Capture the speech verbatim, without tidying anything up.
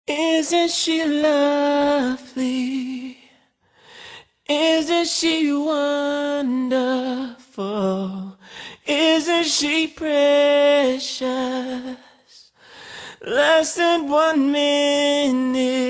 Isn't she lovely? Isn't she wonderful? Isn't she precious? Less than one minute